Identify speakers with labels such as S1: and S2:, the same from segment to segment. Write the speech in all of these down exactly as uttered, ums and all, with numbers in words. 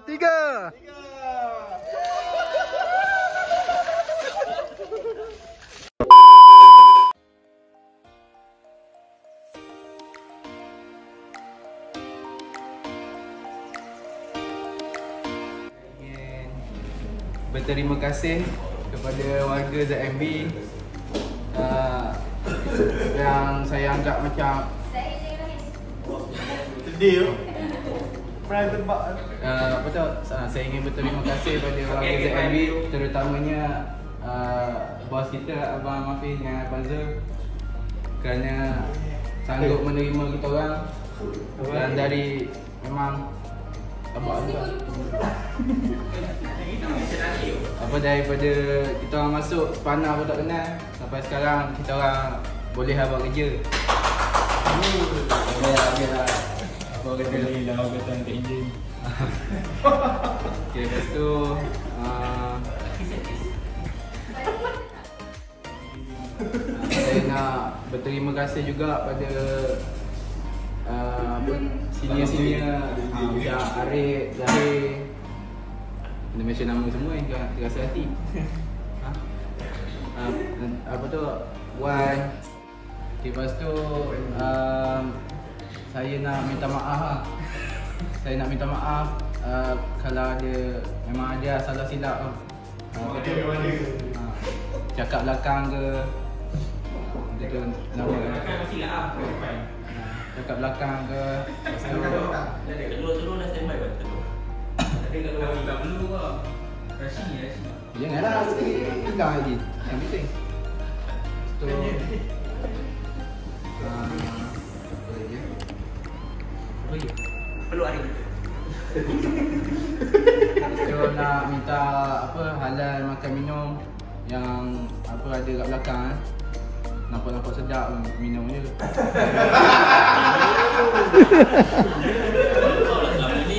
S1: tiga.
S2: Ingin berterima kasih kepada warga Z M B uh, yang saya anggap macam
S3: sedih. Pernah tebak.
S2: Uh, apa tu? Uh, saya ingin berterima kasih kepada warga Z M B, terutamanya uh, bos kita Abang Mafiz dengan Abang Zul, kerana sanggup menerima kita orang. Dan dari memang apa apa daripada kita orang masuk panah pun tak kenal, sampai sekarang kita orang boleh buat kerja. Biar biar apa kata
S3: Boleh lah kata angkat enjin.
S2: Okay, lepas tu uh, saya nak berterima kasih juga pada uh, senior-senior uh, macam Arif, Zahir, kena mention nama semua yang terasa hati. Ha? Uh, apa tu, Wan. Okay, lepas tu um, saya nak minta maaf lah. Saya nak minta maaf uh, kalau ada, memang ada salah silap uh, uh, uh, cakap belakang ke itu nama
S4: Belakang masih lah.
S2: cakap belakang ke.
S4: Telur-telur dah standby buat telur. Tapi kalau tak perlu lah. Rasi ni, rasi.
S2: Janganlah sikit hilang lagi. Yang penting tu uh, apa lagi? Apa lagi?
S4: Perlu ada.
S2: So nak minta apa halal makan minum yang apa ada kat belakang eh. Nampak-nampak sedap minum je.
S4: Selama ni.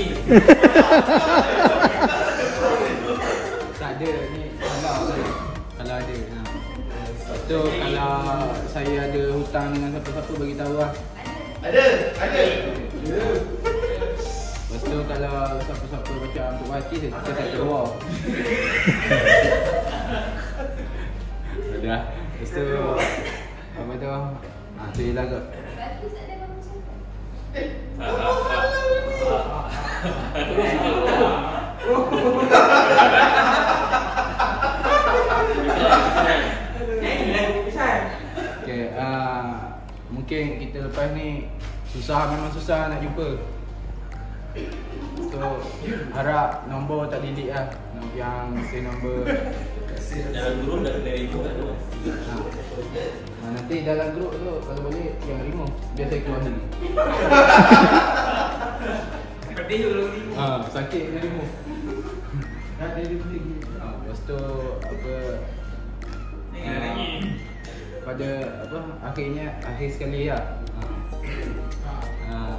S2: Tak ada ni halal je. Kalau ada. Ha. Lepas tu kalau saya ada hutang dengan siapa-siapa bagi tahu lah.
S3: Ada, ada.
S2: Lepas tu kalau siapa-siapa macam untuk mati saya cakap saya keluar. Dah. Lepas tu apa tu? Ah, tu je lah kot. Okay, uh, mungkin kita lepas ni susah, memang susah nak jumpa. So harap nombor tak delete lah, yang say nombor.
S4: Dalam guru dah kena remove kat tu.
S2: Ha. Ha, nanti dalam grup tu kalau boleh yang remove, biar saya keluar sini.
S4: Pedih je kalau remove.
S2: Ha, sakit dia remove. Nak dia remove. Ha, lepas tu apa uh, pada apa akhirnya akhir sekali lah. Ha. Ha.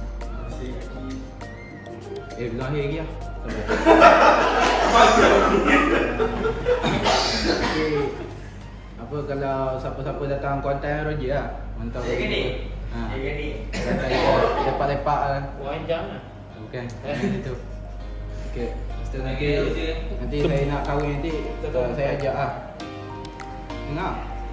S2: Eh belum akhir lagi lah. Okay. Apa kalau siapa-siapa datang konten Roger lah. Mantap.
S4: Saya gini.
S2: Ha.
S4: Saya gini.
S2: Datang lepak-lepak lah.
S4: Panjang lah.
S2: Bukan. Itu. Okey. Lepas tu nanti nanti saya nak kahwin nanti uh, saya ajak ah. Dengar.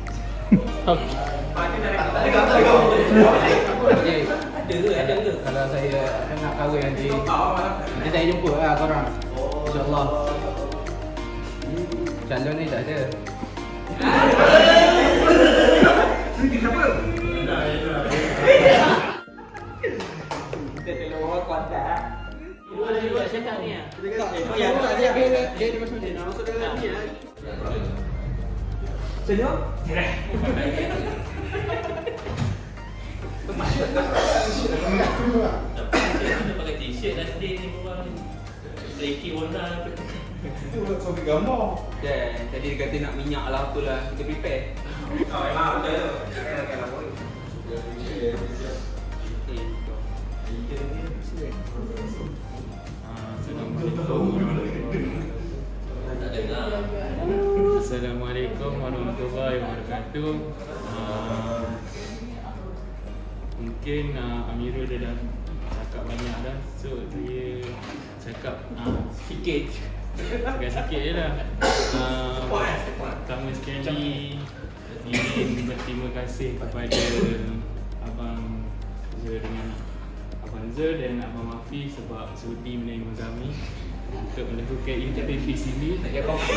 S2: Okey.
S4: Ada ke? Ada ke?
S2: Kalau saya akan nak kahwin nanti nanti saya jumpa lah korang. InsyaAllah. Calon ni tak ada.
S4: Kenapa? Kita tengok orang kuantar. Dua ada dua cakap ni ah. Oh ya, dia dia dia dia masuk dia. Masuk dalam ni ah. Senyum? Kita pakai t-shirt dah stay ni orang ni. Seleki warna.
S3: Itu buat sampai gambar.
S2: Dan tadi dia kata nak minyak lah apalah, kita prepare.
S4: Oh memang betul tu.
S5: Assalamualaikum warahmatullahi wabarakatuh. Uh, mungkin uh, Amirul dah dah cakap banyak dah. So saya cakap uh, sikit. Cakap sikit je lah. Uh, pertama sekali ingin berterima kasih kepada Abang Zul dengan Abang Zul dan Abang Mafi sebab sudi menerima kami untuk melakukan interview sini. Nak jadi kopi.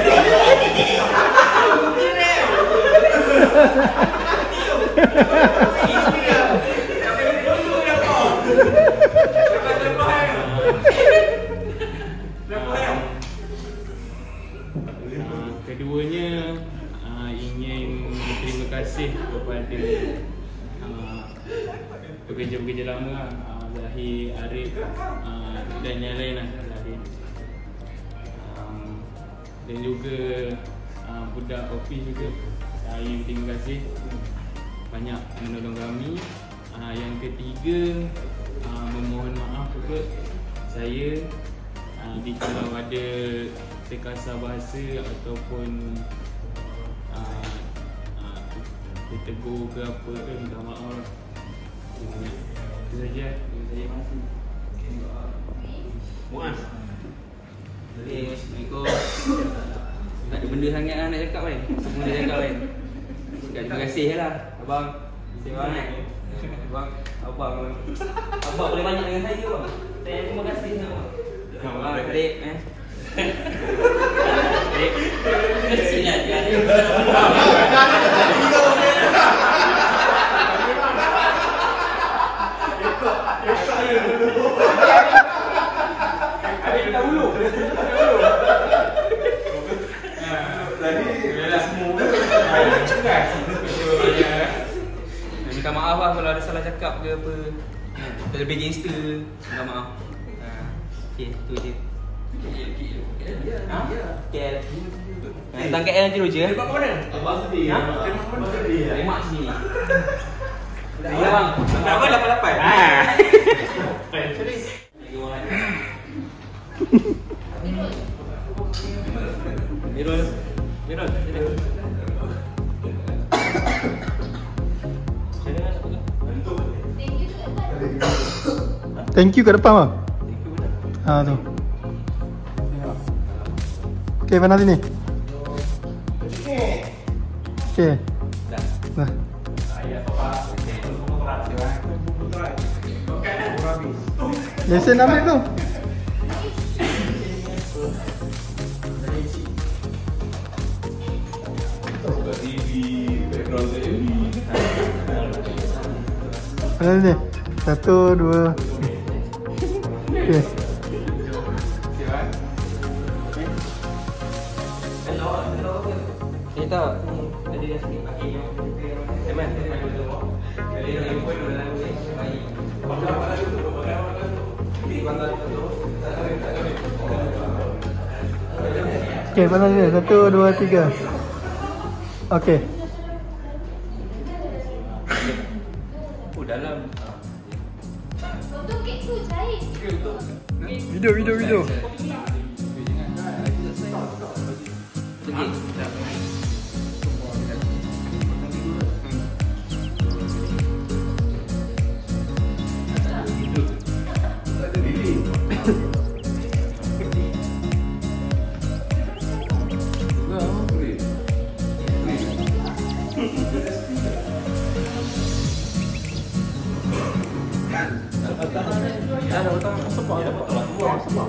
S5: Keduanya uh, ingin berterima kasih kepada uh, pekerja-pekerja lama uh, Zahir, Arif uh, dan yang lain lah Zahir. Uh, dan juga uh, budak kopi juga saya uh, ingin berterima kasih banyak menolong kami. Uh, yang ketiga uh, memohon maaf juga saya uh, di kalau ada terkasar bahasa ataupun uh, uh, ditegur ke apa ke, minta maaf. Itu saja. Terima kasih.
S4: Muaz. Okay, Assalamualaikum. Tak ada benda sangat lah nak cakap kan. Semua dah cakap kan. Terima kasih lah abang. Terima kasih abang. Abang Abang boleh banyak dengan saya bang. Saya terima kasih abang. Abang Adik eh. Adik Kesini aja Adik. Adik dah ulu. Minta maaf lah kalau ada salah cakap ke apa. Terlebih gangster. Minta maaf. Okay, tu je. Ha? K L. Tentang K L nanti dulu je.
S3: Lemak mana? Abang sedih.
S4: Ha?
S3: Lemak mana sedih?
S4: Lemak sini. Ya bang. Berapa lapan lapan? Ha. Mirul. Mirul. Sini.
S1: Thank you kat depan bang. Ha tu. Okey, mana sini? Okey.
S4: Dah.
S1: Dah. Lesen ambil tu. Mana ni? Satu, dua. Okey.
S4: Kita ada yang sini pakai yang teman ada yang pun dalam bayi.
S1: Okey, mana ni? Satu, dua, tiga. Okey.
S4: Oh dalam.
S6: Untuk kek tu cair.
S1: Video, video, video.
S4: Okey. Ada betul sebab ada betul lah sebab.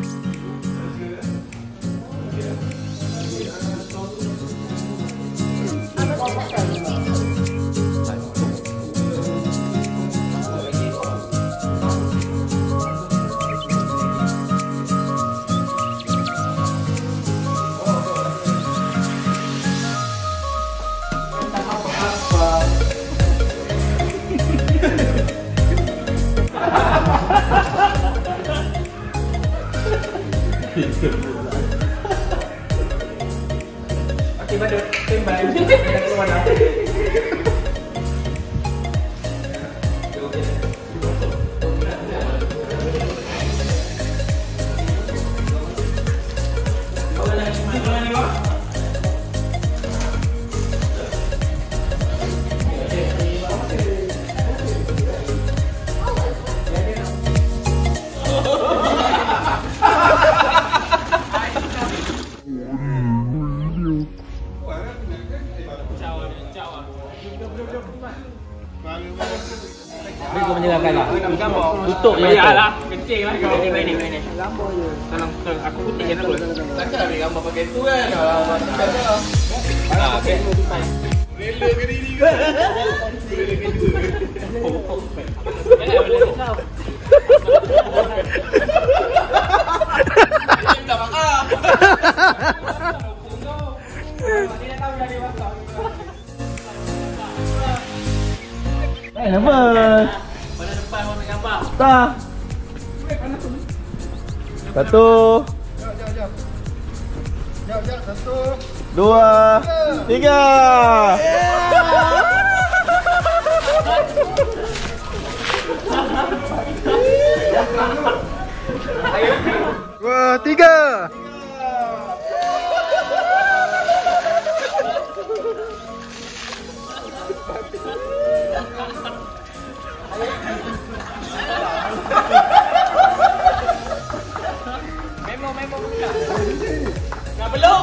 S4: Okey, badut. Tembak. Kita keluar dah.
S2: gambarkan lah.
S4: Gambar.
S2: Tutup
S4: Iyalah, kencing lah kau. Ini ini ini. Gambar je. Tolong aku putih kan aku.
S2: Takkan ambil gambar pakai tu kan. Kalau macam tu.
S4: Ah, okey.
S3: Rela ke diri ke? Rela ke dua.
S4: Jangan boleh tahu.
S3: Minta maaf.
S1: Eh, apa?
S4: Pada depan mau nak gambar.
S1: Tak. Satu. Dua. Tiga. Dua, tiga.
S4: Memo memo buka. Nak peluk.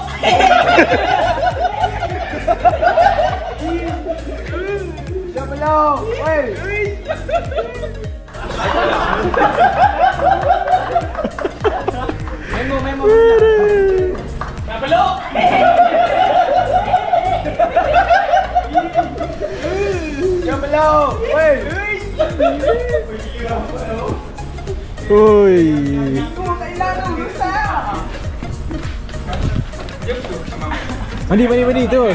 S1: Jangan peluk. Woi.
S4: Memo memo. Nak peluk.
S1: Jangan peluk. Woi. Oi. Mandi mandi mandi tu.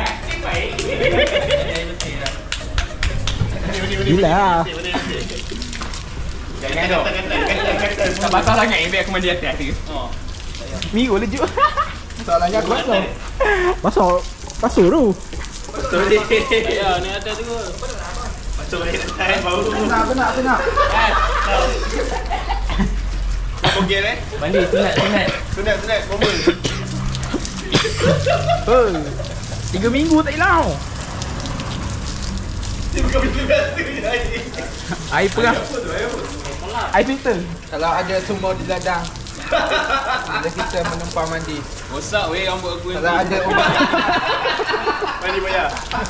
S1: Gila.
S4: Jangan tu. Tak basah sangat ni biar aku mandi atas tu. Oh.
S1: Miru laju. Soalannya aku basah. Basah. Kasur tu.
S4: Betul ni. Ya, ni atas tu.
S3: Masuk balik atas bau.
S1: Benar benar benar.
S3: Okey eh?
S4: Mandi sunat sunat.
S3: Sunat sunat bomba.
S1: Oh. Tiga minggu tak hilang.
S3: Dia bukan benda biasa je air.
S1: Air perah. Air filter.
S2: Kalau ada sumur di ladang, bila kita menumpang mandi.
S4: Rosak weh rambut aku
S2: Kalau ada ubat,
S3: Mandi bayar.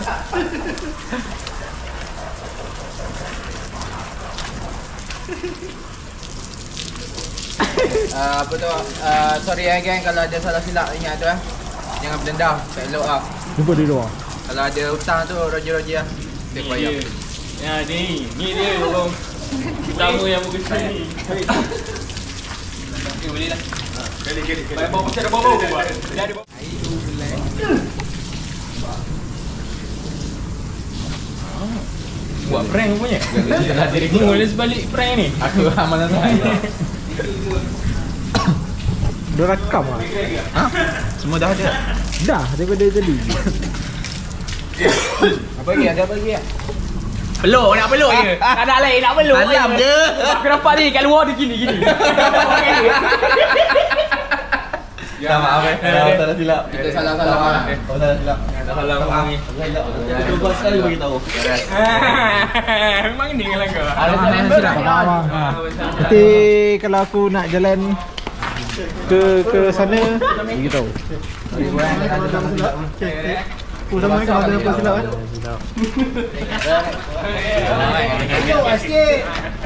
S2: uh, apa tu? Uh, sorry eh gang kalau ada salah silap, ingat tu eh. Jangan berdendam, tak elok ah.
S1: Jumpa di luar.
S2: Kalau ada hutang tu roji-roji ah. Dia bayar.
S4: Ya ni, ni dia orang pertama yang muka sini. Okey boleh lah.
S3: Kali kali kali.
S4: Bayar bau macam ada bau-bau. Dia ada bau. Buat prank rupanya. Jangan dirimu boleh sebalik prank ni.
S2: Aku amalan saya.
S1: Dah rakam ah.
S2: Ha? Semua dah ada.
S1: Dah daripada tadi.
S2: Apa lagi? Ada apa lagi ah?
S4: Peluk nak peluk je. Tak ada lain nak peluk.
S2: Salam je.
S4: Aku nampak ni kat luar dia gini gini.
S2: Ya maaf eh. Kalau salah silap. Kita salah-salah ah.
S1: Oh dah silap.
S4: Salam ni.
S1: Dua sekali bagi tahu.
S4: Memang ni kalau kau.
S2: Ada salah silap.
S1: Nanti kalau aku nak jalan ke ke sana bagi tahu.
S2: Sorry buat ada salah silap.
S1: Oh sama kalau ada apa silap eh.
S2: Silap. Sikit.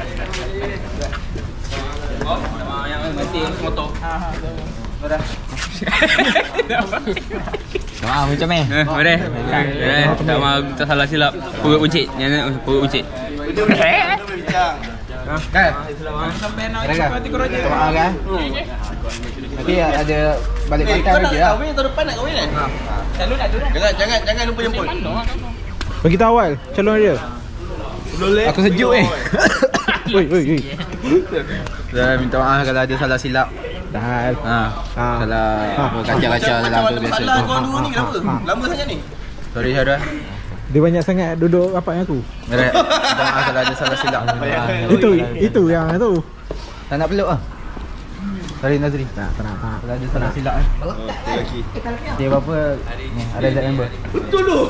S4: Oh, nama yang mati motor.
S2: Wah, macam ni.
S4: Eh, boleh. Eh, tak mau tak salah silap. Perut uncit. Yang perut uncit.
S3: Betul betul bincang.
S2: Kan?
S4: Sampai nak
S2: Ada kan?
S4: hati koroja.
S2: Maaf kan? Nanti ada balik pantai lagi lah.
S3: Kahwin tahun depan nak kahwin kan?
S4: Selalu nak dulu.
S3: Jangan jangan jangan lupa jemput.
S1: Bagi tahu awal calon dia.
S3: Boleh.
S2: Aku sejuk eh.
S1: Oi oi oi.
S2: Dah minta maaf kalau ada salah silap.
S1: Dah.
S2: Ha.
S1: Ha.
S2: Kalau apa kacau-kacau dalam tu biasa.
S3: Masalah kau dua ni kenapa? Lama sangat ni.
S2: Sorry Syarul.
S1: Dia banyak sangat duduk rapat dengan aku.
S2: Berat. Minta maaf kalau ada salah silap.
S1: Itu itu yang tu.
S2: Tak nak peluk ah. Sorry Nazri.
S1: Tak tak nak tak.
S2: Kalau ada salah silap eh.
S3: Okey lagi.
S2: Dia apa? Ni ada Z member.
S3: Betul tu.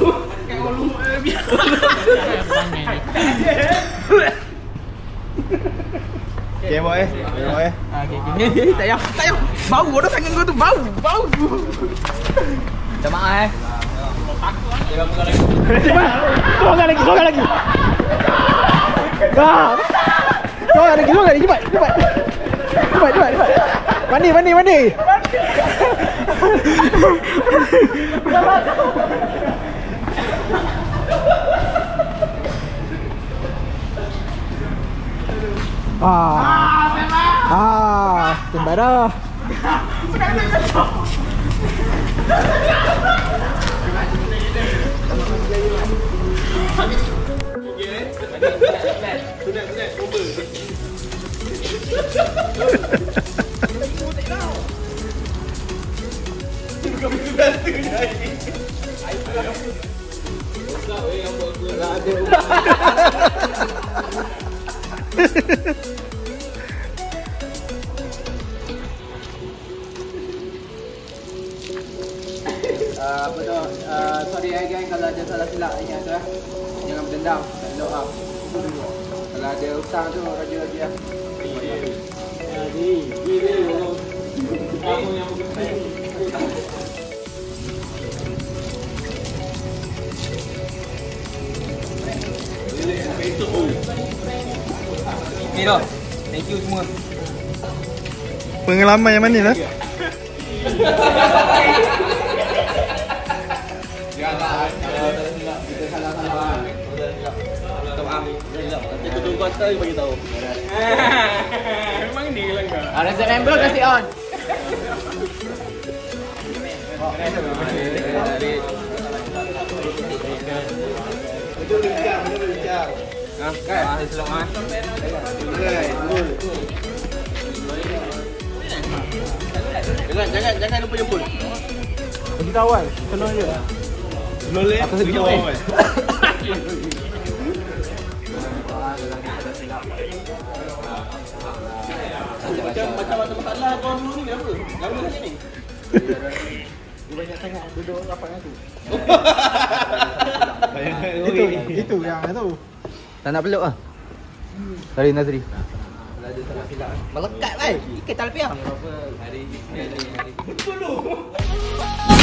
S3: Okay boy eh. Okay boy eh.
S2: Tak payah. Tak payah. Bau bodoh tangan kau tu bau. Bau. Minta maaf eh.
S1: Kau lagi, kau lagi. Ah. Kau ada gila enggak? Cepat, cepat. Cepat, cepat, cepat. Mandi, mandi, mandi. Ah. Ah, tembak dah.
S2: Uh, apa tu? Uh, sorry eh gang kalau ada salah silap ingat tu eh. Jangan berdendam, tak elok ah. Kalau ada hutang tu raja-raja lah.
S5: Jadi, ini kamu yang berkesan.
S4: Ni dah. Thank you semua.
S1: Pengalaman yang mana lah?
S2: Janganlah kalau tak silap kita salah-salah.
S4: Tak faham.
S3: Nanti aku tunggu kata dia bagi tahu.
S5: Memang ni lah kau.
S2: Ada set member kasih on.
S3: Betul bincang, betul bincang.
S4: Ha, kan? Ah, silap ah.
S3: Jangan, jangan, jangan lupa jemput.
S1: Bagi tahu kan, kena je.
S3: Loleh.
S1: Aku sedih kan.
S3: Macam macam ada masalah kau dulu ni kenapa? Lama sangat ni.
S1: Dia banyak sangat duduk rapat dengan tu. Itu, itu yang tu.
S2: Tak nak peluk ah. Sorry Nazri.
S4: Kalau ada salah silap.
S2: Melekat kan? Ikat tali piang.
S4: Apa hari ni hari ni.